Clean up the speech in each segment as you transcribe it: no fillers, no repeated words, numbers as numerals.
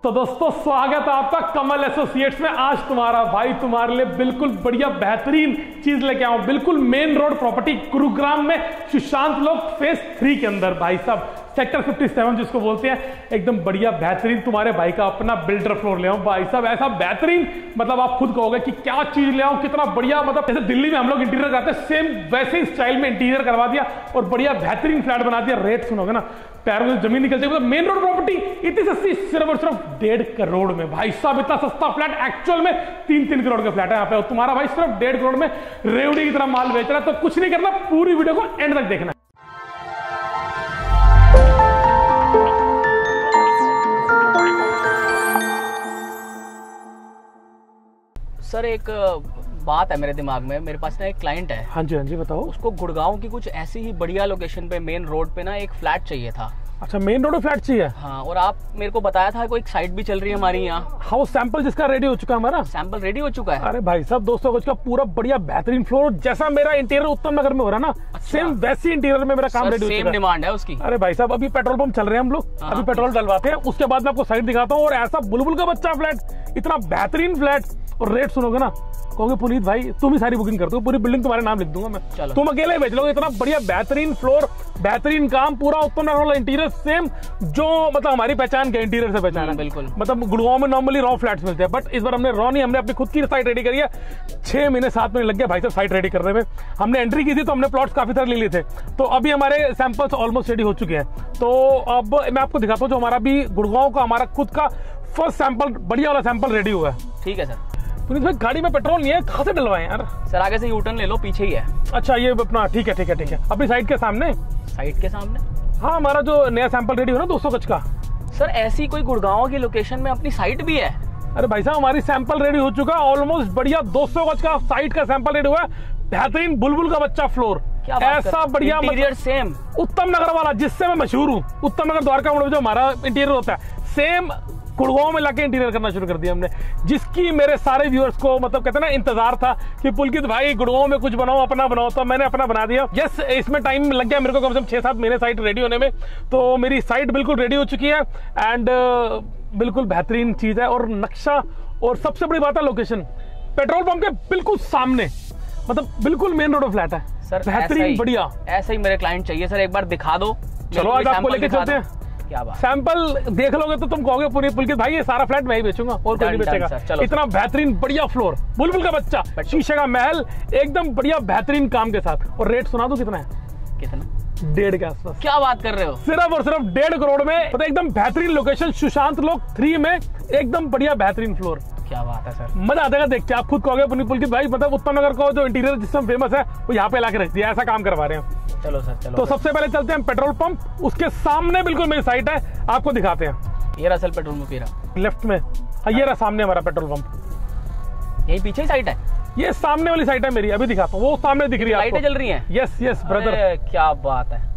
तो दोस्तों स्वागत है आपका कमल एसोसिएट्स में। आज तुम्हारा भाई तुम्हारे लिए बिल्कुल बढ़िया बेहतरीन चीज लेके आऊं, बिल्कुल मेन रोड प्रॉपर्टी गुरुग्राम में सुशांत लोक फेज 3 के अंदर भाई साहब सेक्टर 57 जिसको बोलते हैं, एकदम बढ़िया बेहतरीन तुम्हारे भाई का अपना बिल्डर फ्लोर ले आऊं भाई साहब। ऐसा बेहतरीन मतलब आप खुद कहोगे कि क्या चीज ले आऊं, कितना बढ़िया। मतलब जैसे दिल्ली में हम लोग इंटीरियर करते हैं सेम वैसे ही स्टाइल में इंटीरियर करवा दिया और बढ़िया बेहतरीन फ्लैट बना दिया। रेट सुनोगे ना पैरों से जमीन निकल जाएगी। मेन रोड प्रॉपर्टी इतनी सस्ती, सिर्फ और सिर्फ 1.5 करोड़ में भाई साहब। इतना सस्ता फ्लैट एक्चुअल में 3-3 करोड़ का फ्लैट है यहाँ पे। तुम्हारा भाई सिर्फ 1.5 करोड़ में रेवड़ी की तरह माल बेच रहा है। तो कुछ नहीं करना, पूरी वीडियो को एंड तक देखना। सर एक बात है मेरे दिमाग में, मेरे पास ना एक क्लाइंट है। हाँ जी बताओ। उसको गुड़गांव की कुछ ऐसी ही बढ़िया लोकेशन पे मेन रोड पे ना एक फ्लैट चाहिए था। अच्छा, मेन रोड पे फ्लैट चाहिए? हाँ, और आप मेरे को बताया था कोई एक साइट भी चल रही है हमारी यहाँ। हाँ, वो सैंपल जिसका रेडी हो चुका है हमारा। सैंपल रेडी हो चुका है? अरे भाई साहब 200 गज का पूरा बढ़िया बेहतरीन फ्लोर, जैसा मेरा इंटीरियर उत्तम नगर में हो रहा है ना। अच्छा। सेम वैसी इंटीरियर में मेरा काम रेडी हो चुका है। सेम डिमांड है उसकी। अरे भाई साहब अभी पेट्रोल पंप चल रहे हैं हम लोग, अभी पेट्रोल डलवाते हैं, उसके बाद मैं आपको साइट दिखाता हूँ। और ऐसा बुलबुल का बच्चा फ्लैट, इतना बेहतरीन फ्लैट, और रेट सुनोगे ना कहोगे पुनीत भाई तुम ही सारी बुकिंग करते हो, पूरी बिल्डिंग तुम्हारे नाम लिख दूंगा मैं, तुम अकेले भेज लोगे। इतना बढ़िया बेहतरीन फ्लोर, बेहतरीन काम, पूरा उत्तम नगर वाला इंटीरियर सेम जो मतलब हमारी पहचान के इंटीरियर से पहचान है। बिल्कुल। मतलब गुड़गांव में नॉर्मली रॉ फ्लैट्स मिलते हैं, बट इस बार हमने रॉ नहीं, हमने अपनी खुद की साइट रेडी करी है। 6 महीने 7 महीने लग गए भाई साहब साइट रेडी करने में। हमने एंट्री की थी तो हमने प्लॉट्स काफी सारे ले लिए थे, तो अभी हमारे सैंपल्स ऑलमोस्ट रेडी हो चुके हैं। तो अब मैं आपको दिखाता हूँ जो हमारा भी गुड़गांव का हमारा खुद का फर्स्ट सैंपल, बढ़िया वाला सैंपल रेडी हुआ है। ठीक है सर। पुनीत भाई गाड़ी में पेट्रोल नहीं है, कहाँ से डलवाएं यार? सर आगे से यूटर्न ले लो, पीछे ही है। अच्छा ये अपना ठीक है अपनी साइट के सामने। साइट के सामने? हाँ, हमारा जो नया सैंपल रेडी हो ना 200 गज का। सर ऐसी कोई गुड़गांव की लोकेशन में अपनी साइट भी है? अरे भाई साहब हमारी सैंपल रेडी हो चुका है, ऑलमोस्ट बढ़िया 200 गज का साइट का सैंपल रेडी हुआ है। बेहतरीन बुलबुल का बच्चा फ्लोर, ऐसा बढ़िया इंटीरियर सेम उत्तम नगर वाला जिससे मैं मशहूर हूँ। उत्तम नगर द्वारका मोड़ में जो हमारा इंटीरियर होता है, सेम गुड़गांव में लाके इंटीरियर करना शुरू कर दिया हमने, जिसकी मेरे सारे व्यूअर्स को मतलब कहते हैं ना इंतजार था कि पुलकित भाई गुड़गांव में कुछ बनाओ, अपना बनाओ। तो मैंने अपना बना दिया। यस, इसमें टाइम लग गया मेरे को कम से कम 6-7 महीने साइट रेडी होने में। तो मेरी साइट बिल्कुल रेडी हो चुकी है एंड बिल्कुल बेहतरीन चीज है। और नक्शा, और सबसे बड़ी बात है लोकेशन, पेट्रोल पंप के बिल्कुल सामने, मतलब बिल्कुल मेन रोड फ्लैट है सर। बेहतरीन बढ़िया, ऐसा ही मेरे क्लाइंट चाहिए सर। एक बार दिखा दो। चलो आज आपको लेके चलते हैं। क्या बात? सैंपल देख लोगे तो तुम कहोगे पुलकित भाई ये सारा फ्लैट मैं ही बेचूंगा और कोई नहीं बेचेगा। इतना बेहतरीन बढ़िया फ्लोर, बुलबुल का बच्चा, शीशे का महल, एकदम बढ़िया बेहतरीन काम के साथ। और रेट सुना दो कितना है? कितना? 1.5 के आसपास। क्या बात कर रहे हो? सिर्फ और सिर्फ 1.5 करोड़ में, मतलब एकदम बेहतरीन लोकेशन सुशांत लोक 3 में, एकदम बढ़िया बेहतरीन फ्लोर। क्या बात है सर, मजा आ जाएगा देख के। आप खुद कहोगे पुलकित भाई मतलब उत्तम नगर का जो इंटीरियर जिसमें फेमस है वो यहाँ पे लाके रख दिया, ऐसा काम करवा रहे हैं। चलो सर चलो। तो सबसे पहले चलते हैं पेट्रोल पंप, उसके सामने बिल्कुल मेरी साइट है, आपको दिखाते हैं। ये रहा सर पेट्रोल पंप, ये लेफ्ट में। हाँ ये रहा सामने हमारा पेट्रोल पंप। यही पीछे ही साइट है? ये सामने वाली साइट है मेरी, अभी दिखाता हूँ। वो सामने दिख रही है, लाइटें जल रही हैं? यस ब्रदर, क्या बात है।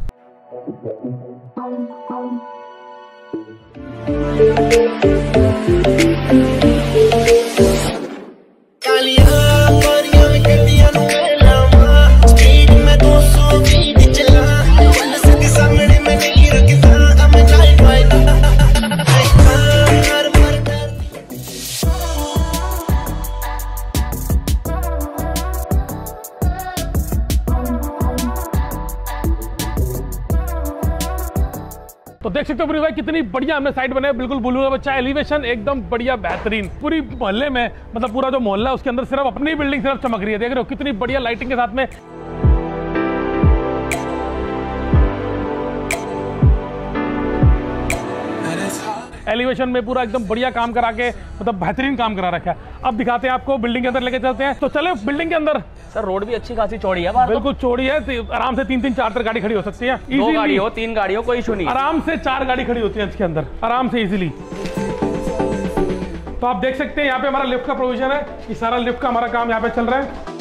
तो देख सकते हो पूरी भाई कितनी बढ़िया हमने साइट बनाई, बिल्कुल बुलबुल का बच्चा, एलिवेशन एकदम बढ़िया बेहतरीन। पूरी मोहल्ले में मतलब पूरा जो मोहल्ला है उसके अंदर सिर्फ अपनी बिल्डिंग सिर्फ चमक रही है। देख रहे हो कितनी बढ़िया लाइटिंग के साथ में। एलिवेशन में पूरा एकदम बढ़िया काम करा के मतलब बेहतरीन काम करा रखा है। अब दिखाते हैं आपको, बिल्डिंग के अंदर लेके चलते हैं। तो चले बिल्डिंग के अंदर। सर रोड भी अच्छी खासी चौड़ी है, बिल्कुल चौड़ी है, आराम से 3-4 गाड़ी खड़ी हो सकती है। 2 गाड़ी हो, 3 गाड़ी हो, कोई इशू नहीं। आराम से 4 गाड़ी खड़ी होती है इसके अंदर आराम से इजीली। तो आप देख सकते हैं यहाँ पे हमारा लिफ्ट का प्रोविजन है, ये सारा लिफ्ट का हमारा काम यहाँ पे चल रहा है।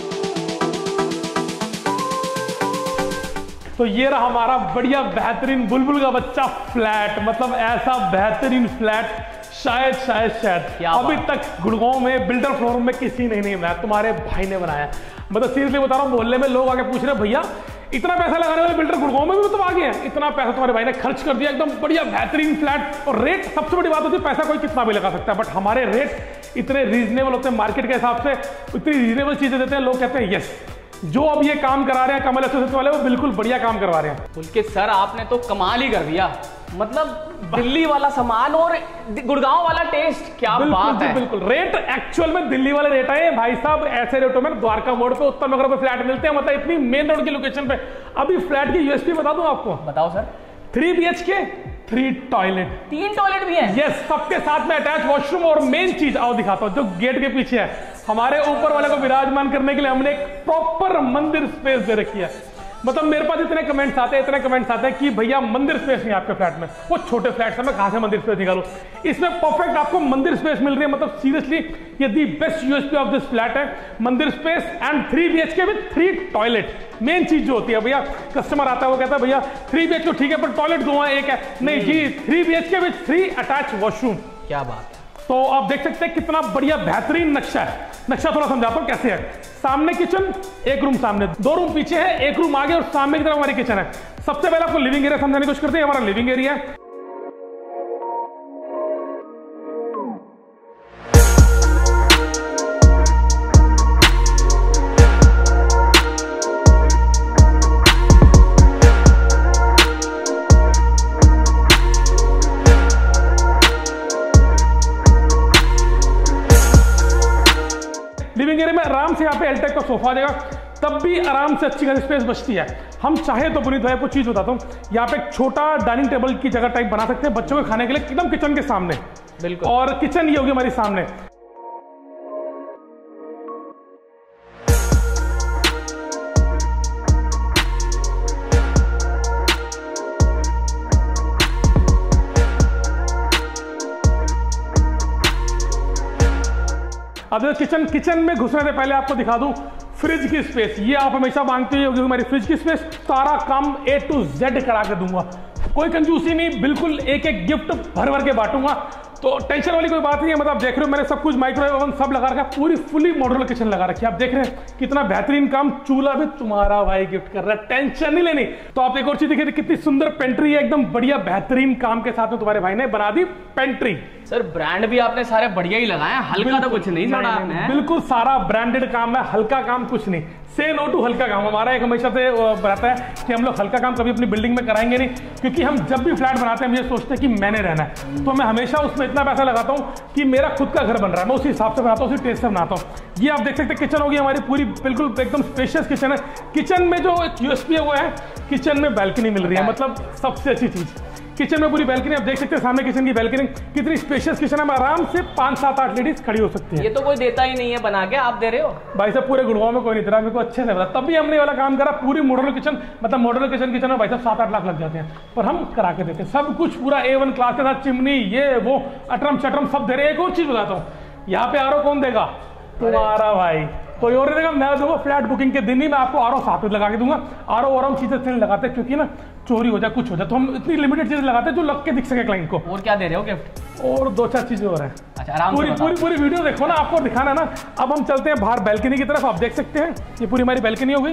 तो ये रहा हमारा बढ़िया बेहतरीन बुलबुल का बच्चा फ्लैट, मतलब ऐसा बेहतरीन फ्लैट शायद अभी तक गुड़गांव में बिल्डर फ्लोर में किसी ने नहीं बनाया, तुम्हारे भाई ने बनाया। मतलब सीरियसली बता रहा हूँ, मोहल्ले में लोग आके पूछ रहे भैया इतना पैसा लगाने वाले बिल्डर गुड़गांव में भी तो आ गए हैं। इतना पैसा तुम्हारे भाई ने खर्च कर दिया, एकदम बढ़िया बेहतरीन फ्लैट। और रेट सबसे बड़ी बात होती है, पैसा कोई कितना भी लगा सकता है, बट हमारे रेट इतने रीजनेबल होते हैं मार्केट के हिसाब से, इतनी रीजनेबल चीजें देते हैं, लोग कहते हैं यस, जो अब ये काम करा रहे हैं कमल एसोसिएट्स वाले वो बिल्कुल बढ़िया काम करवा रहे हैं। पुलकित सर आपने तो कमाल ही कर दिया, मतलब दिल्ली वाला सामान और गुड़गांव वाला टेस्ट, क्या बात है। बिल्कुल रेट एक्चुअल में दिल्ली वाले रेट आए भाई साहब। ऐसे रेटों में द्वारका मोड़ पे उत्तम नगर पे फ्लैट मिलते हैं, मतलब इतनी मेन रोड की लोकेशन पे। अभी फ्लैट की यूएसपी बता दूं आपको, बताओ सर। 3 BHK 3 टॉयलेट, 3 टॉयलेट भी है। यस, सबके साथ में अटैच वॉशरूम। और मेन चीज आओ दिखाता हूं, जो गेट के पीछे है, हमारे ऊपर वाले को विराजमान करने के लिए हमने एक प्रॉपर मंदिर स्पेस दे रखी है। मतलब मेरे पास इतने कमेंट्स आते हैं कि भैया मंदिर स्पेस नहीं आपके फ्लैट में, वो छोटे फ्लैट है, मैं कहां से मंदिर स्पेस निकालूं। इसमें परफेक्ट आपको मंदिर स्पेस मिल रही है। मतलब सीरियसली ये the best USP of this flat है, मंदिर space and 3 BHK with 3 toilet. Main चीज जो होती है भैया, कस्टमर आता है वो कहता है भैया 3 BHK ठीक है पर टॉयलेट 2 है, एक है नहीं जी, 3 BHK विद 3 अटैच वॉशरूम। क्या बात है। तो आप देख सकते हैं कितना बढ़िया बेहतरीन नक्शा है। नक्शा थोड़ा समझाता हूं कैसे है। सामने किचन, एक रूम सामने, 2 रूम पीछे है, एक रूम आगे और सामने की तरफ हमारी किचन है। सबसे पहले आपको लिविंग एरिया समझाने की कोशिश करते हैं। हमारा लिविंग एरिया है, लिविंग एरिया में आराम से यहाँ पे एल टाइप का सोफा आ जाएगा, तब भी आराम से अच्छी खासी स्पेस बचती है। हम चाहे तो पुनीत भाई आपको चीज बताता हूँ, यहाँ पे एक छोटा डाइनिंग टेबल की जगह टाइप बना सकते हैं बच्चों के खाने के लिए, एकदम किचन के सामने। बिल्कुल। और किचन ये होगी हमारी सामने। अब किचन में घुसने से पहले आपको दिखा दूं फ्रिज की स्पेस। ये आप हमेशा मांगते हो हमारी फ्रिज की स्पेस, सारा काम A to Z करा के दूंगा, कोई कंजूसी नहीं, बिल्कुल एक एक गिफ्ट भर भर के बांटूंगा। तो टेंशन वाली कोई बात नहीं है। मतलब आप देख रहे हो मैंने सब कुछ माइक्रोवेव ओवन सब लगा रखा है, पूरी फुली मॉड्यूलर किचन लगा रखी है। आप देख रहे हैं कितना बेहतरीन काम, चूल्हा भी तुम्हारा भाई गिफ्ट कर रहा है, टेंशन नहीं लेनी। तो आप एक और चीज देखिए कितनी सुंदर पेंट्री है, एकदम बढ़िया बेहतरीन काम के साथ में तुम्हारे भाई ने बना दी पेंट्री। सर ब्रांड भी आपने सारे बढ़िया ही लगाए हैं, हल्का तो कुछ नहीं छोड़ा आपने। बिल्कुल सारा ब्रांडेड काम है, हल्का काम कुछ नहीं। से नो टू हल्का काम हमारा एक हमेशा से रहता है कि हम लोग हल्का काम कभी अपनी बिल्डिंग में कराएंगे नहीं, क्योंकि हम जब भी फ्लैट बनाते हैं हम ये सोचते हैं कि मैंने रहना है, तो मैं हमेशा उसमें इतना पैसा लगाता हूँ कि मेरा खुद का घर बन रहा है, मैं उसी हिसाब से बनाता हूँ, उसी टेस्ट से बनाता हूँ। ये आप देख सकते हैं किचन होगी हमारी पूरी बिल्कुल एकदम स्पेशियस किचन है। किचन में जो यूएसपी है वो है किचन में बैल्कनी मिल रही है, मतलब सबसे अच्छी चीज किचन में पूरी बैल्कनी। आप देख सकते हैं सामने किचन की बैल्कनी, कितनी स्पेशियस किचन है, आराम से 5, 7, 8 लेडीज खड़ी हो सकती है। ये तो कोई देता ही नहीं है बना के, आप दे रहे हो भाई साहब। पूरे गुड़गांव में कोई नहीं दे रहा, मेरे को अच्छे से पता, तब भी हमने ये वाला काम करा। पूरी मॉड्यूलर किचन, मतलब मॉड्यूलर किचन में भाई साहब 7-8 लाख लग जाते हैं, पर हम करा के देते हैं सब कुछ पूरा A1 क्लास के साथ, चिमनी ये वो अटरम शटरम सब दे रहे हैं। एक और चीज बताता हूँ, यहाँ पे आरओ कौन देगा? तुम्हारा भाई, कोई और देगा? मैं दूंगा। फ्लैट बुकिंग के दिन ही मैं आपको आरओ साथ में लगा के दूंगा। आरओ और हम चीजें इसलिए लगाते हैं क्योंकि ना चोरी हो जाए कुछ हो जाए, तो हम इतनी लिमिटेड चीजें लगाते हैं जो लग के दिख सके क्लाइंट को। और क्या दे रहे हो गिफ्ट? और 2-4 चीजें और हैं। अच्छा, आराम पूरी से पूरी पूरी वीडियो देखो ना, आपको दिखाना ना। अब हम चलते हैं बाहर बैल्कनी की तरफ। आप देख सकते हैं ये पूरी हमारी बैल्कनी हो गई।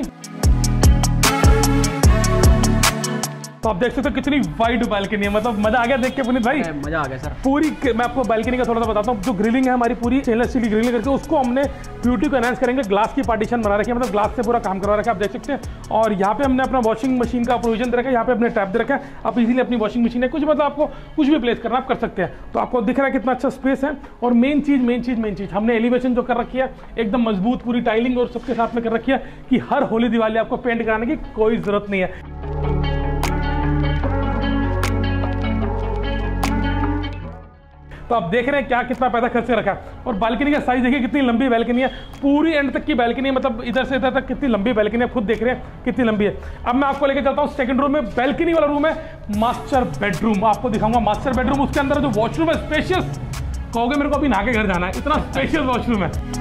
तो आप देख सकते हो कितनी वाइड बैल्कनी है, मतलब मजा आ गया देख के पुनीत भाई। मजा आ गया सर। पूरी मैं आपको बैल्कनी का थोड़ा सा बताता हूँ। जो ग्रिलिंग है हमारी पूरी स्टेनलेस स्टील की ग्रिलिंग करके उसको हमने ब्यूटी को एनहांस करेंगे। ग्लास की पार्टीशन बना रखी है, मतलब ग्लास से पूरा काम करवा रखा है, आप देख सकते हैं। और यहाँ पे हमने अपना वॉशिंग मशीन का प्रोविजन दे रखा है, यहाँ पे अपने टैप दे रखा है। आप इजीली अपनी वॉशिंग मशीन है कुछ, मतलब आपको कुछ भी प्लेस करना आप कर सकते हैं। तो आपको दिख रहा है कितना अच्छा स्पेस है। और मेन चीज हमने एलिवेशन जो कर रखी है एकदम मजबूत, पूरी टाइलिंग और सबके साथ में कर रखी है कि हर होली दिवाली आपको पेंट कराने की कोई जरूरत नहीं है। तो आप देख रहे हैं क्या कितना पैसा खर्च कर रखा है। और बालकनी का साइज देखिए कितनी लंबी बालकनी है, पूरी एंड तक की बालकनी है, मतलब इधर से इधर तक कितनी लंबी बालकनी है, खुद देख रहे हैं कितनी लंबी है। अब मैं आपको लेकर चलता हूँ सेकंड रूम में। बालकनी वाला रूम है मास्टर बेडरूम, आपको दिखाऊंगा मास्टर बेडरूम। उसके अंदर जो वॉशरूम है स्पेशियस, कहोगे मेरे को अभी नहा के घर जाना है, इतना स्पेशियस वॉशरूम है।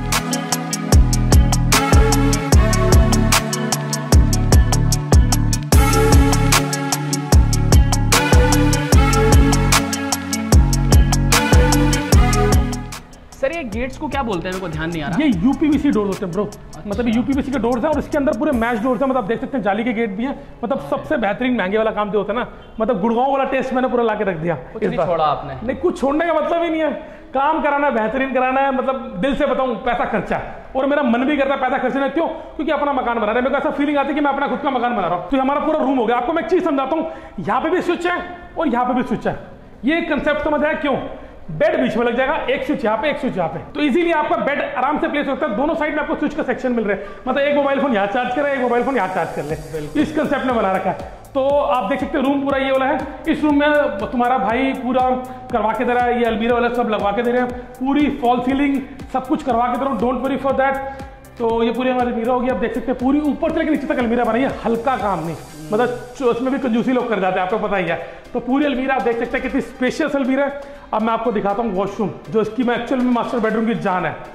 सर ये गेट्स को क्या बोलते हैं, मेरे को ध्यान नहीं आ रहा। ये यूपीवीसी डोर होते हैं ब्रो। मतलब यूपीवीसी के डोर्स हैं और इसके अंदर पूरे मैश डोर्स हैं। मतलब देख सकते हैं जाली के गेट भी हैं। मतलब सबसे बेहतरीन महंगे वाला काम जो होता है ना, मतलब गुड़गांव वाला टेस्ट मैंने पूरा ला के रख दिया। कुछ नहीं छोड़ा आपने। नहीं, कुछ छोड़ने का मतलब ही नहीं है। काम कराना है, बेहतरीन कराना है। मतलब दिल से बताऊं, पैसा खर्चा है और मेरा मन भी करता है पैसा खर्चना। क्यों? क्योंकि अपना मकान बना रहे हैं। मेरे को ऐसा फीलिंग आती है कि मैं अपना खुद का मकान बना रहा हूं। तो हमारा पूरा रूम हो गया। आपको मैं एक चीज समझाता हूं, यहाँ पे भी स्विच है और यहाँ पे भी स्विच है। ये कंसेप्ट समझ आया? क्यों? बेड बीच में लग जाएगा, एक स्विच यहाँ पे, एक स्विच यहाँ पे, तो इजीली आपका बेड आराम से प्लेस होता है। दोनों साइड में आपको स्विच का सेक्शन मिल रहा है। मतलब एक मोबाइल फोन यहाँ चार्ज करे, एक मोबाइल फोन यहाँ चार्ज कर ले। इस कंसेप्ट में बना रखा है। तो आप देख सकते हैं रूम पूरा ये वाला है। इस रूम में तुम्हारा भाई पूरा करवा के दे रहा है। ये अलमीरा वाला सब लगवा के दे रहे हैं, पूरी फॉल सीलिंग सब कुछ करवा के दे रहा हूँ। Don't worry for that. तो ये पूरी हमारी अलमीरा होगी। आप देख सकते हैं पूरी ऊपर से लेकर नीचे तक अलमीरा बनाई है। हल्का काम नहीं, मतलब उसमें भी कंजूसी लोग कर जाते हैं, आपको पता ही है। तो पूरी अलमीरा आप देख सकते हैं कितनी स्पेशियस अलमीरा है। अब मैं आपको दिखाता हूँ वॉशरूम, जो इसकी मैं एक्चुअल में मास्टर बेडरूम की जान है।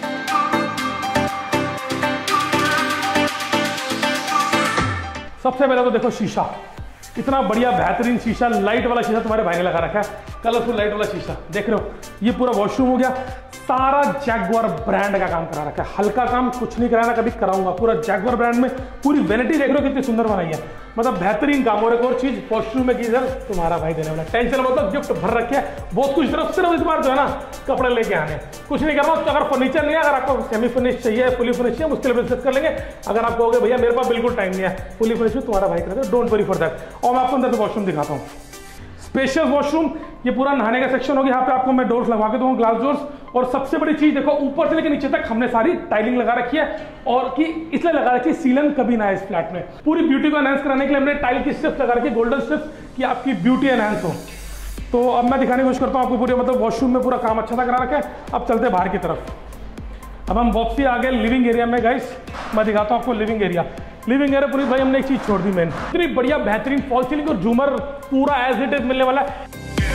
सबसे पहले तो देखो शीशा, इतना बढ़िया बेहतरीन शीशा, लाइट वाला शीशा तुम्हारे भाई ने लगा रखा है, कलरफुल लाइट वाला शीशा देख रहे हो। ये पूरा वॉशरूम हो गया। सारा जैगुआर ब्रांड का काम करा रखा है। हल्का काम कुछ नहीं कराना, कभी कराऊंगा। पूरा जैगुआर ब्रांड में पूरी वैनिटी देख रहे हो कितनी सुंदर बनाई है। मतलब बेहतरीन काम। और एक और चीज, वॉशरूम में गीजर तुम्हारा भाई देने वाला। टेंशन मतलब गिफ्ट भर रखे है बहुत कुछ। सिर्फ इस बार जो है ना कपड़े लेके आने, कुछ नहीं करना। अगर फर्नीचर नहीं है, अगर आपको सेमी फर्निश चाहिए, फुली फर्निश चाहिए, मुश्किल डिस्कस कर लेंगे। अगर आप कहोगे भैया मेरे पास बिल्कुल टाइम नहीं है, फुली फर्निश तुम्हारा भाई करेगा, डोंट वरी फॉर दैट। और मैं आपको अंदर से वॉशरूम दिखाता हूँ। स्पेशियस वॉशरूम, ये पूरा नहाने का सेक्शन होगा। यहाँ पे आपको मैं डोर्स लगवा के दूंगा, ग्लास डोर्स। और सबसे बड़ी चीज देखो, ऊपर से लेकर नीचे तक हमने सारी टाइलिंग लगा रखी है। और कि इसलिए लगा रखी है, सीलन कभी ना है इस फ्लैट में। पूरी ब्यूटी को एनहांस कराने के लिए हमने टाइल की स्ट्रिप्स लगा रखी है, गोल्डन स्ट्रिप्स, कि आपकी ब्यूटी एनहांस हो। तो अब मैं दिखाने की कोशिश करता हूँ आपको पूरे, मतलब वॉशरूम में पूरा काम अच्छा सा करा रखा है। अब चलते बाहर की तरफ। अब हम वापसी आ गए लिविंग एरिया में गाइस। मैं दिखाता हूँ आपको लिविंग एरिया। लिविंग एरिया पूरी भाई हमने एक चीज छोड़ दी मेन, इतनी बढ़िया बेहतरीन फॉल सीलिंग और झूमर पूरा एज इट इज मिलने वाला है।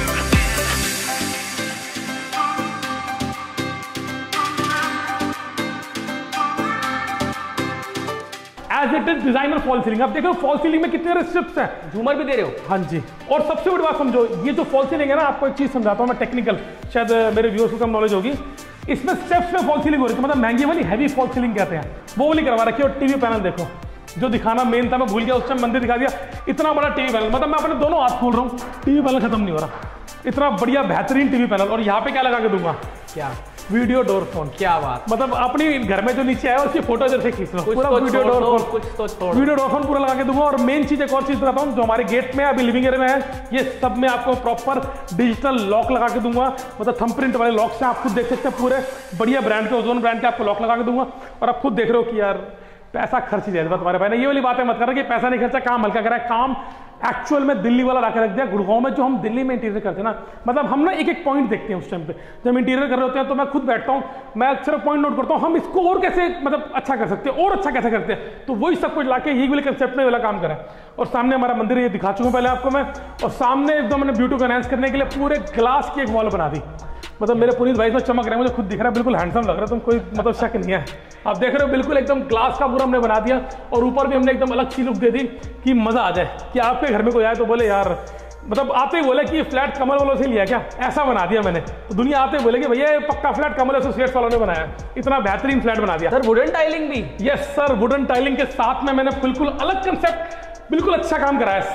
As it is designer fall ceiling. अब देखो फॉल सीलिंग में कितने स्ट्रिप्स हैं, झूमर भी दे रहे हो? हाँ जी। और सबसे बड़ी बात समझो, ये जो फॉल सीलिंग है ना, आपको एक चीज समझाता हूँ मैं टेक्निकल, शायद मेरे व्यूअर्स को कम नॉलेज होगी। इसमें स्टेप्स में फॉल सीलिंग हो रही है, मतलब महंगी वाली हैवी फॉल सीलिंग कहते हैं, वो वाली करवा रखी है। और टीवी पैनल देखो, जो दिखाना मेन था मैं भूल गया उस टाइम, मंदिर दिखा दिया। इतना बड़ा टीवी पैनल, मतलब मैं अपने दोनों हाथ खोल रहा हूँ, टीवी पैनल खत्म नहीं हो रहा। इतना बढ़िया बेहतरीन टीवी पैनल। और यहाँ पे क्या लगा के दूंगा, क्या? Video door phone. क्या बात, मतलब अपनी घर में जो नीचे आया उसकी फोटो जैसे खींच लो, पूरा वीडियो डोर फोन, कुछ तो छोड़, वीडियो डोर फोन पूरा लगा के दूंगा। और मेन चीज एक और चीज बताता हूँ, जो हमारे गेट में अभी लिविंग एरिया में है, ये सब में आपको प्रॉपर डिजिटल लॉक लगा के दूंगा। मतलब थंबप्रिंट वाले लॉक से आप खुद देख सकते हैं, पूरे बढ़िया ब्रांड के, ओजोन ब्रांड के आपको लॉक लगा के दूंगा। और आप खुद देख रहे हो कि यार पैसा खर्च ही जाएगा तुम्हारे भाई ने। ये वाली बातें मत करना कि पैसा नहीं खर्चा, काम हल्का करा है। काम एक्चुअल में दिल्ली वाला ला के रख दिया। गुड़गांव में जो हम दिल्ली में इंटीरियर करते हैं ना, मतलब हम ना एक एक पॉइंट देखते हैं उस टाइम पे। जब इंटीरियर कर रहे होते हैं तो मैं खुद बैठता हूँ, मैं सिर्फ पॉइंट नोट करता हूँ, हम इसको और कैसे मतलब अच्छा कर सकते हैं, और अच्छा कैसे करते हैं। तो वही सब कुछ लाके यही वाले कंसेप्ट में वाला काम करा। और सामने हमारा मंदिर ये दिखा चुका हूँ पहले आपको मैं। और सामने एकदम मैंने ब्यूटी को एनहांस करने के लिए पूरे ग्लास की एक वॉल बना दी। मतलब मेरे पुनीत भाई इसमें चमक रहे हैं, मुझे खुद दिख रहा है, बिल्कुल हैंडसम लग रहा है, तुम कोई मतलब शक नहीं है। आप देख रहे हो बिल्कुल एकदम ग्लास का पूरा हमने बना दिया। और ऊपर भी हमने एकदम अलग सी लुक दे दी कि मजा आ जाए, कि आपके घर में कोई आए तो बोले यार, मतलब आते ही बोले कि फ्लैट कमल वालों से लिया क्या, ऐसा बना दिया मैंने। तो दुनिया आते ही बोले कि भैया पक्का फ्लैट कमल एसोसिएट्स वालों ने बनाया, इतना बेहतरीन फ्लैट बना दिया। सर वुडन टाइलिंग भी? यस सर, वुडन टाइलिंग के साथ में मैंने बिल्कुल अलग कंसेप्ट, बिल्कुल अच्छा काम कराया।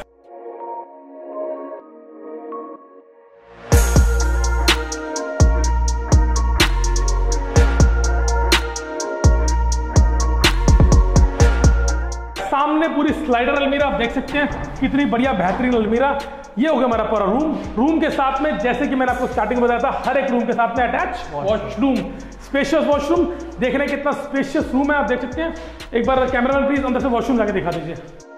सामने पूरी स्लाइडर अलमीरा आप देख सकते हैं, कितनी बढ़िया बेहतरीन अलमीरा। ये हो गया हमारा पूरा रूम। रूम के साथ में जैसे कि मैंने आपको स्टार्टिंग में बताया था, हर एक रूम के साथ में अटैच वॉशरूम, स्पेशियस वॉशरूम। देखने कितना स्पेशियस रूम है, आप देख सकते हैं। एक बार कैमरामैन प्लीज अंदर से वॉशरूम जाके दिखा दीजिए।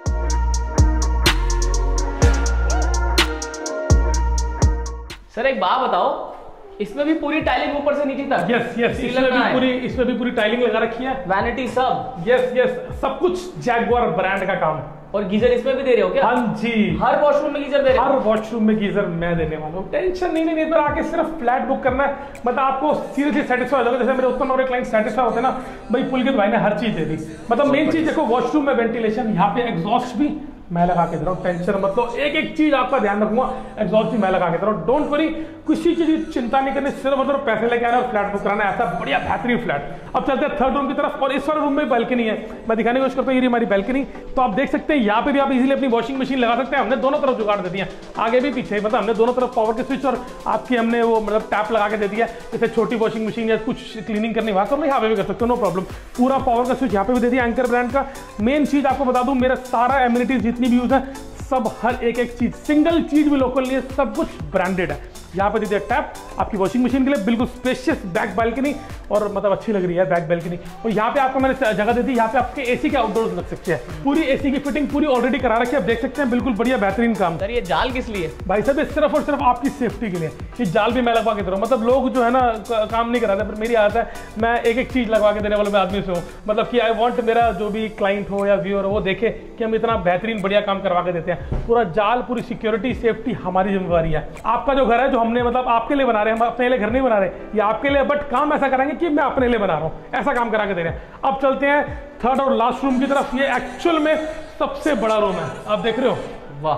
सर एक बात बताओ, इसमें भी पूरी टाइलिंग ऊपर से नीचे तक? यस यस, इसमें भी पूरी टाइलिंग लगा रखी है, वैनिटी सब? यस यस, सब कुछ जैगुआर ब्रांड का काम। और गीजर इसमें भी दे रहे हो क्या? हाँ जी, हर वॉशरूम में गीजर दे रहे हो? हर वॉशरूम में गीजर मैं देने वाला हूँ, टेंशन नहीं। इधर आके सिर्फ फ्लैट बुक करना है, मतलब आपको सीरियसली सेटिस्फाई हो जाएगा। जैसे मेरे उत्तम नंबर क्लाइंट सेटिस्फाई होते हैं ना, भाई पुलकित भाई ने हर चीज दे दी। मतलब मेन चीज देखो, वॉशरूम में वेंटिलेशन, यहाँ पे एग्जॉस्ट भी मैं लगा के दे रहा हूँ, टेंशन मतलब एक एक चीज आपका ध्यान रखूंगा, एग्जॉस्ट भी मैं लगा के दे रहा हूँ, डोंट वरी, किसी चीज की चिंता नहीं करनी, सिर्फ मतलब पैसे लेके आना और फ्लैट बुक कराना, ऐसा बढ़िया बेहतरीन फ्लैट। अब चलते हैं थर्ड रूम की तरफ, और इस वाले रूम में बैल्कनी है, मैं दिखाने की कोशिश करता हूँ, ये हमारी बैल्कनी। तो आप देख सकते हैं यहाँ पे भी आप इजीली अपनी वॉशिंग मशीन लगा सकते हैं, हमने दोनों तरफ जुगाड़ दे दिया, आगे भी पीछे, मतलब हमने दोनों तरफ पावर के स्विच और आपकी हमने वो मतलब टैप लगा के दे दिया, जैसे छोटी वॉशिंग मशीन या कुछ क्लीनिंग करनी वहां तो यहाँ पे भी कर सकते हो, नो प्रॉब्लम। पूरा पावर का स्विच यहाँ पे भी दे दिया एंकर ब्रांड का। मेन चीज आपको बता दूं, मेरा सारा एमिनिटीज जितनी भी यूज है सब, हर एक एक चीज, सिंगल चीज भी लोकल नहीं है, सब कुछ ब्रांडेड है। यहाँ पे दे दिया टैप आपकी वॉशिंग मशीन के लिए, बिल्कुल स्पेशियस बैक बालकनी, और मतलब अच्छी लग रही है बैक बालकनी। और यहाँ पे आपको मैंने जगह दे दी, यहाँ पे आपके एसी के आउटडोर्स लग सकते हैं, पूरी एसी की फिटिंग पूरी ऑलरेडी करा रखी है, आप देख सकते हैं, बिल्कुल बढ़िया बेहतरीन काम। सर ये जाल किस लिए? भाई साहब ये सिर्फ और सिर्फ आपकी सेफ्टी के लिए, ये जाल भी मैं लगवा के दे रहा हूँ, मतलब लोग जो है ना काम नहीं कराते, पर मेरी आदत है, मैं एक एक चीज लगवा के देने वाला मैं आदमी से हूँ, मतलब कि आई वांट मेरा जो भी क्लाइंट हो या व्यूअर हो वो देखे कि हम इतना बेहतरीन बढ़िया काम करवा के देते हैं। पूरा जाल, पूरी सिक्योरिटी, सेफ्टी हमारी जिम्मेवारी है। आपका जो घर है, जो हमने मतलब आपके लिए बना रहे हैं, हम अपने लिए घर नहीं बना रहे, ये आपके लिए, बट काम ऐसा करेंगे कि मैं अपने लिए बना रहा हूं, ऐसा काम करा के दे रहे हैं। अब चलते हैं थर्ड और लास्ट रूम की तरफ, ये एक्चुअल में सबसे बड़ा रूम है, आप देख रहे हो, वाह।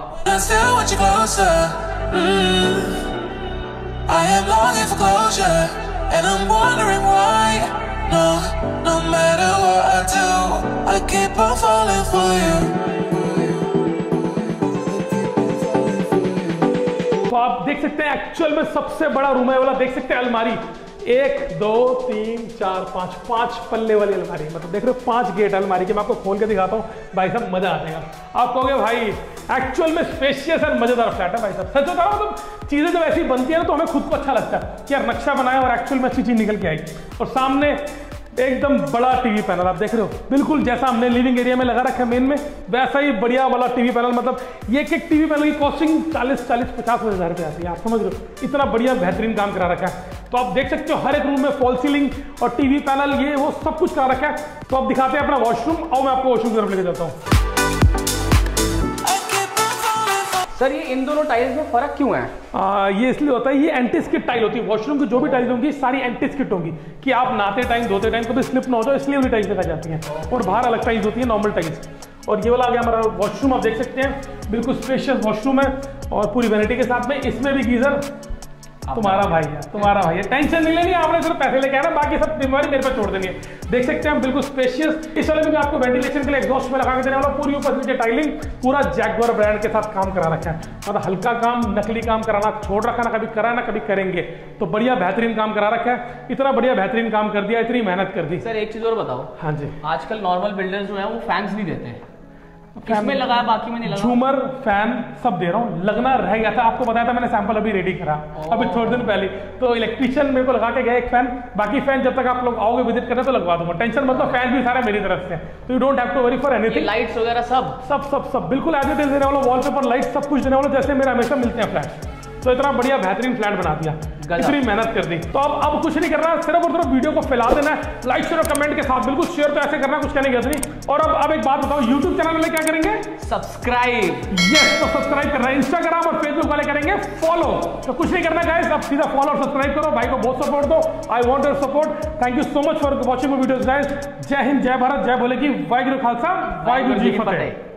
तो आप देख सकते हैं एक्चुअल में सबसे बड़ा रूम है वाला, देख सकते हैं अलमारी, 1 2 3 4 5 पल्ले वाली अलमारी, मतलब देख रहे हो 5 गेट अलमारी के, मैं आपको खोल के दिखाता हूँ भाई साहब, मजा आ जाएगा। आप कहोगे भाई एक्चुअल में स्पेशियस और मजेदार फ्लैट है भाई साहब, सच बता रहा हूं, मतलब चीजें जब ऐसी बनती है ना तो हमें खुद को अच्छा लगता है कि यार नक्शा बनाया और एक्चुअल में अच्छी चीज निकल के आई। और सामने एकदम बड़ा टीवी पैनल आप देख रहे हो, बिल्कुल जैसा हमने लिविंग एरिया में लगा रखा है मेन में, वैसा ही बढ़िया वाला टीवी पैनल, मतलब ये एक टीवी पैनल की कॉस्टिंग 40-50 हज़ार रुपये आती है, आप समझ रहे हो, इतना बढ़िया बेहतरीन काम करा रखा है। तो आप देख सकते हो हर एक रूम में फॉल सीलिंग और टीवी पैनल, ये वो सब कुछ करा रखा है। तो आप दिखाते हैं अपना वॉशरूम, और मैं आपको वॉशरूम की तरफ लेके जाता हूँ। सर ये इन दोनों टाइल्स में फर्क क्यों है? ये इसलिए होता है, ये एंटी स्किड टाइल होती है, वॉशरूम की जो भी टाइल्स होंगी सारी एंटी स्किड होंगी, कि आप नहाते टाइम धोते टाइम कभी स्लिप ना हो जाए, इसलिए भी टाइल्स लगाई जाती हैं। और बाहर अलग टाइल्स होती है नॉर्मल टाइल्स। और ये वाला आ गया हमारा वॉशरूम, आप देख सकते हैं बिल्कुल स्पेशियस वॉशरूम है, और पूरी वैनिटी के साथ में, इसमें भी गीजर तुम्हारा भाई है, तुम्हारा भाई है, टेंशन नहीं लेनी, आपने सिर्फ पैसे लेके आना, बाकी सब जिम्मेवारी मेरे पे छोड़ देनी है। देख सकते हैं बिल्कुल स्पेशियस, इस वाले में भी आपको वेंटिलेशन के लिए एग्जॉस्ट में लगा के देने वाला, पूरी ऊपर नीचे टाइलिंग, पूरा जैगुआर ब्रांड के साथ काम करा रखा है, मतलब हल्का काम, नकली काम कराना छोड़ रखा ना, कभी करा ना कभी करेंगे, तो बढ़िया बेहतरीन काम करा रखा है, इतना बढ़िया बेहतरीन काम कर दिया, इतनी मेहनत कर दी। सर एक चीज और बताओ। हाँ जी, आजकल नॉर्मल बिल्डर्स जो है वो फैंस नहीं देते हैं, किसमें लगा बाकी में नहीं लगा? झूमर फैन सब दे रहा हूँ, लगना रह गया था, आपको बताया था मैंने, सैंपल अभी रेडी करा अभी थोड़े दिन पहले, तो इलेक्ट्रिशियन मेरे को लगा के गया एक फैन, बाकी फैन जब तक आप लोग आओगे विजिट करने तो लगवा दूंगा, टेंशन मतलब फैन भी सारा मेरी तरफ से, तो you don't have to worry for anything. Lights वगैरह सब बिल्कुल एज इट इज देने वाला, वॉलपेपर लाइट सब कुछ देने वाला, जैसे मेरे हमेशा मिलते हैं फ्लैट। तो इतना बढ़िया बेहतरीन फ्लैट बना दिया, इतनी मेहनत कर दी। तो अब कुछ नहीं करना, सिर्फ और सिर्फ वीडियो को फैला देना है, लाइक शेयर और कमेंट के साथ, बिल्कुल शेयर तो ऐसे करना, कुछ कहने की जरूरत नहीं। और अब एक बात बताओ, यूट्यूब चैनल वाले क्या करेंगे? सब्सक्राइब। यस, तो सब्सक्राइब करना है, इंस्टाग्राम और फेसबुक वाले करेंगे फॉलो, तो कुछ नहीं करना गाइस, अब सीधा फॉलो और सब्सक्राइब करो, भाई को बहुत सपोर्ट दो, I want your support. Thank you so much for watching videos guys. जय हिंद, जय भारत, जय भोले की, वाहिगुरु खालसा, वाहिगुरु जी की फतेह।